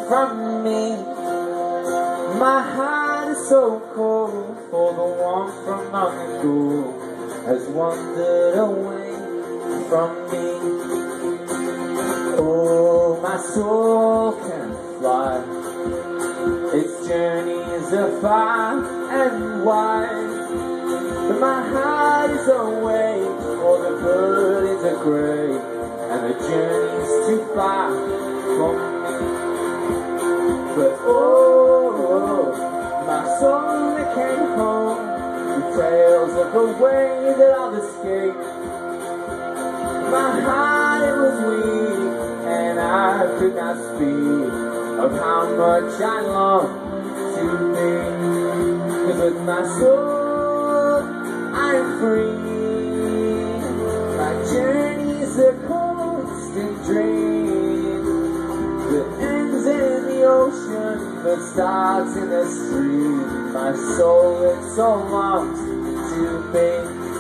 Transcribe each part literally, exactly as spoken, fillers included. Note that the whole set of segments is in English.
from me. My heart is so cold, for the warmth from long ago has wandered away from me. Oh, my soul can fly, its journeys are far and wide, but my heart is away, for the burdens are grey, and the journey's too far from me. But oh, my soul that came home with tales of the way that I'll escape. My heart it was weak, and I could not speak of how much I long to be. 'Cause with my soul I'm free. My journey's a constant dream that ends in the ocean but starts in the stream. My soul it so longs to be.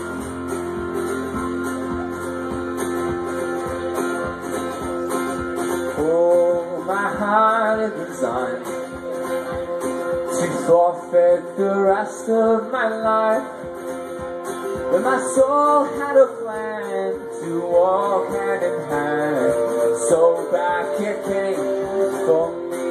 Oh, my heart is designed to forfeit the rest of my life, but my soul had a plan to walk hand in hand, so back it came for me.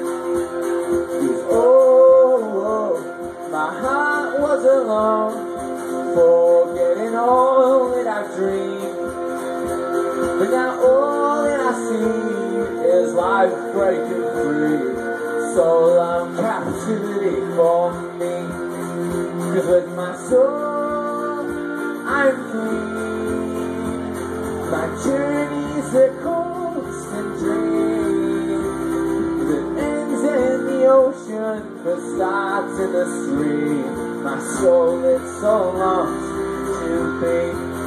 Oh, oh, my heart was alone, forgetting all that I've dreamed, but now all that I see is life breaking free. So long captivity for me, 'cause with my soul I'm free. My journey's a constant dream that ends in the ocean but starts in the stream. My soul it so longs to be.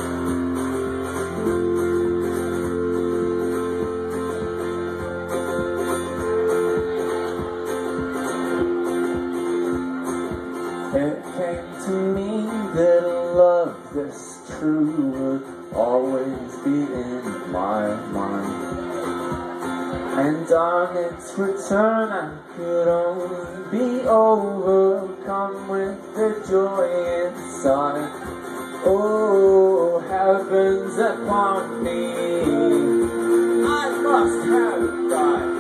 It came to me that love this true would always be in my mind, and on its return I could only be overcome with the joy inside. Oh, heavens upon me, I must have died.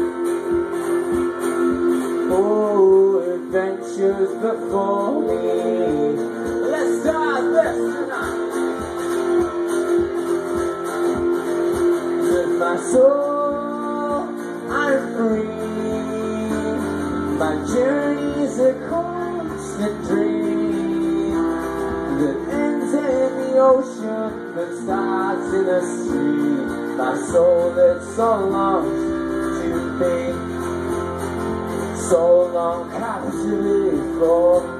Oh, adventures before me, let's start this tonight. With my soul I'm free. My journey's a constant dream that ends in the ocean but starts in the stream. My soul that so longs to be. So long captivity for